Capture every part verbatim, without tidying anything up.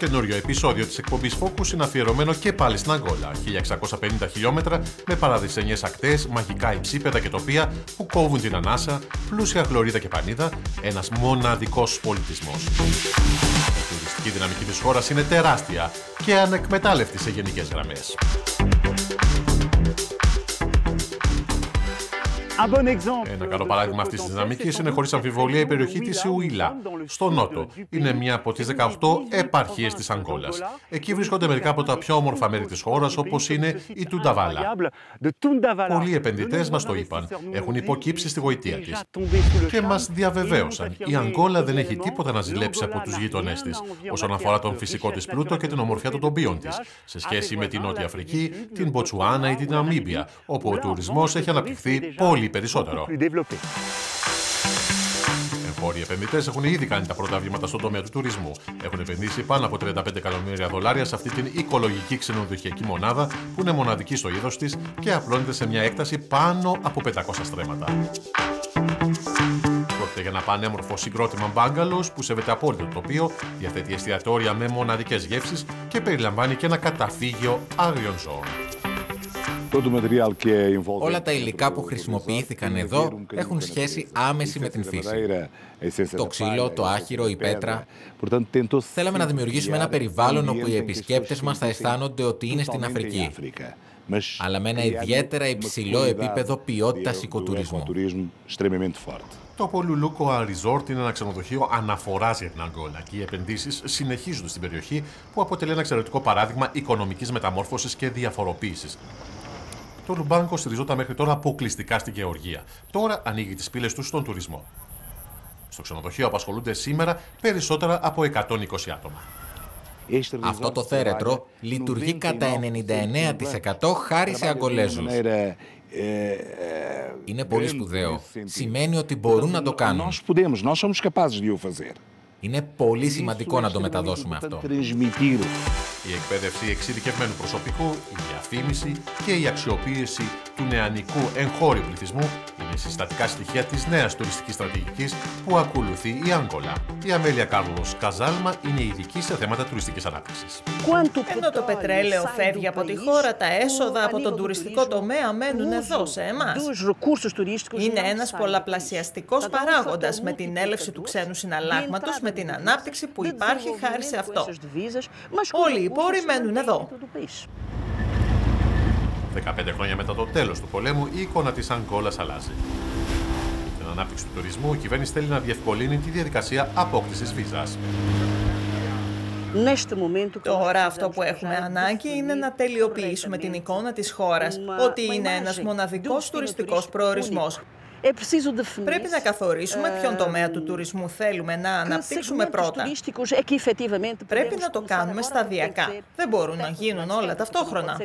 καινούριο επεισόδιο της εκπομπής Focus είναι αφιερωμένο και πάλι στην Ανγκόλα. χίλια εξακόσια πενήντα χιλιόμετρα με παραδεισένιες ακτές, μαγικά υψίπεδα και τοπία που κόβουν την ανάσα, πλούσια χλωρίδα και πανίδα, ένας μοναδικός πολιτισμός. Η τουριστική δυναμική της χώρας είναι τεράστια και ανεκμετάλλευτη σε γενικές γραμμές. Ένα καλό παράδειγμα αυτής της δυναμικής είναι χωρίς αμφιβολία η περιοχή της Ιουίλα, στο νότο. Είναι μία από τις δεκαοκτώ επαρχίες της Ανγκόλας. Εκεί βρίσκονται μερικά από τα πιο όμορφα μέρη της χώρας, όπως είναι η Τουνταβάλα. Πολλοί επενδυτές μας το είπαν, έχουν υποκύψει στη γοητεία της. Και μας διαβεβαίωσαν, η Ανγκόλα δεν έχει τίποτα να ζηλέψει από τους γείτονές της, όσον αφορά τον φυσικό της πλούτο και την ομορφιά των τοπίων της, σε σχέση με την Νότια Αφρική, την Μποτσουάνα ή την Ναμίμπια, όπου ο τουρισμός έχει αναπτυχθεί πολύ περισσότερο. Εγχώροι επενδυτές έχουν ήδη κάνει τα πρώτα βήματα στον τομέα του τουρισμού. Έχουν επενδύσει πάνω από τριάντα πέντε εκατομμύρια δολάρια σε αυτή την οικολογική ξενοδοχειακή μονάδα που είναι μοναδική στο είδος της και απλώνεται σε μια έκταση πάνω από πεντακόσια στρέμματα. Πρόκειται για ένα πανέμορφο συγκρότημα μπάγκαλος που σέβεται απόλυτο το τοπίο, διαθέτει εστιατόρια με μοναδικές γεύσεις και περιλαμβάνει και ένα καταφύγιο άγριων ζώων. Όλα τα υλικά που χρησιμοποιήθηκαν εδώ έχουν σχέση άμεση με την φύση. Το ξύλο, το άχυρο, η πέτρα. Θέλαμε να δημιουργήσουμε ένα περιβάλλον όπου οι επισκέπτες μας θα αισθάνονται ότι είναι στην Αφρική, αλλά με ένα ιδιαίτερα υψηλό επίπεδο ποιότητας οικοτουρισμού. Το Πολουλούκοα Resort είναι ένα ξενοδοχείο αναφοράς για την Ανγκόλα και οι επενδύσεις συνεχίζονται στην περιοχή που αποτελεί ένα εξαιρετικό παράδειγμα οικονομικής μεταμόρφωσης και διαφοροποίησης. Το Λουμπάνκο στηριζόταν μέχρι τώρα αποκλειστικά στη γεωργία. Τώρα ανοίγει τις πύλες του στον τουρισμό. Στο ξενοδοχείο απασχολούνται σήμερα περισσότερα από εκατόν είκοσι άτομα. Αυτό το θέρετρο λειτουργεί κατά ενενήντα εννέα τοις εκατό χάρη σε Αγκολέζους. Είναι πολύ σπουδαίο. Σημαίνει ότι μπορούν να το κάνουν. Είναι πολύ σημαντικό να το μεταδώσουμε αυτό. Η εκπαίδευση εξειδικευμένου προσωπικού, η διαφήμιση και η αξιοποίηση του νεανικού εγχώριου πληθυσμού είναι συστατικά στοιχεία της νέας τουριστικής στρατηγικής που ακολουθεί η Ανγκόλα. Η Αμέλια Κάρλος Καζάλμα είναι ειδική σε θέματα τουριστικής ανάπτυξης. Ενώ το πετρέλαιο φεύγει από τη χώρα, τα έσοδα από τον τουριστικό τομέα μένουν εδώ σε εμάς. Είναι ένας πολλαπλασιαστικός παράγοντας με την έλευση του ξένου συναλλάγματος, με την ανάπτυξη που υπάρχει χάρη σε αυτό. Όλοι οι πόροι μένουν εδώ. δεκαπέντε χρόνια μετά το τέλος του πολέμου, η εικόνα της Ανγκόλας αλλάζει. Με την ανάπτυξη του τουρισμού, η κυβέρνηση θέλει να διευκολύνει τη διαδικασία απόκτησης βίζας. Τώρα αυτό που έχουμε ανάγκη είναι να τελειοποιήσουμε την εικόνα της χώρας, ότι είναι ένας μοναδικός τουριστικός προορισμός. Πρέπει να καθορίσουμε ποιον τομέα του τουρισμού θέλουμε να αναπτύξουμε πρώτα. Πρέπει να το κάνουμε σταδιακά. Δεν μπορούν να γίνουν όλα ταυτόχρονα.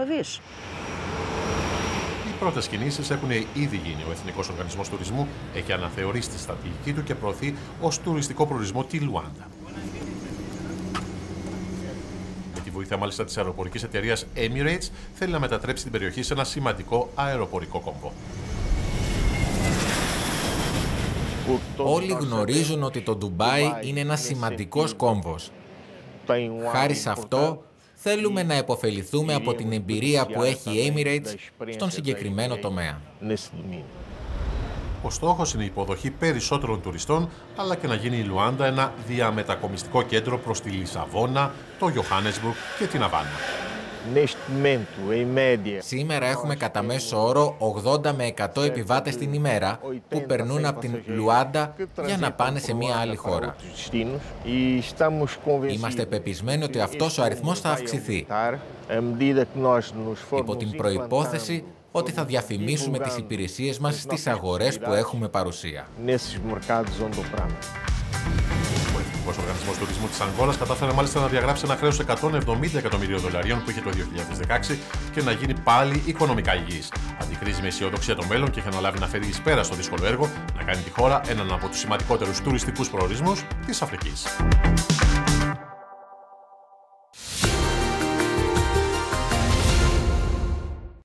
Οι πρώτες κινήσεις έχουν ήδη γίνει. Ο Εθνικός Οργανισμός Τουρισμού έχει αναθεωρήσει τη στρατηγική του και προωθεί ως τουριστικό προορισμό τη Λουάντα. Με τη βοήθεια μάλιστα της αεροπορικής εταιρείας Emirates θέλει να μετατρέψει την περιοχή σε ένα σημαντικό αεροπορικό κόμβο. Όλοι γνωρίζουν ότι το Ντουμπάι είναι ένας σημαντικός κόμβος. Χάρη σε αυτό, θέλουμε να επωφεληθούμε από την εμπειρία που έχει η Emirates στον συγκεκριμένο τομέα. Ο στόχος είναι η υποδοχή περισσότερων τουριστών, αλλά και να γίνει η Λουάντα ένα διαμετακομιστικό κέντρο προς τη Λισαβόνα, το Γιοχάνεσμπουργκ και την Αβάνα. Σήμερα έχουμε κατά μέσο όρο ογδόντα με εκατό επιβάτες την ημέρα που περνούν από την Λουάντα για να πάνε σε μια άλλη χώρα. Είμαστε πεπισμένοι ότι αυτός ο αριθμός θα αυξηθεί, υπό την προϋπόθεση ότι θα διαφημίσουμε τις υπηρεσίες μας στις αγορές που έχουμε παρουσία. Ο Εθνικός Οργανισμός Τουρισμού της Ανγκόλας κατάφερε μάλιστα να διαγράψει ένα χρέος εκατόν εβδομήντα εκατομμυρίων δολαρίων που είχε το δύο χιλιάδες δεκαέξι και να γίνει πάλι οικονομικά υγιής. Αντικρίζει με αισιοδοξία το μέλλον και έχει αναλάβει να φέρει εις πέρα στο δύσκολο έργο να κάνει τη χώρα έναν από τους σημαντικότερους τουριστικούς προορισμούς της Αφρικής.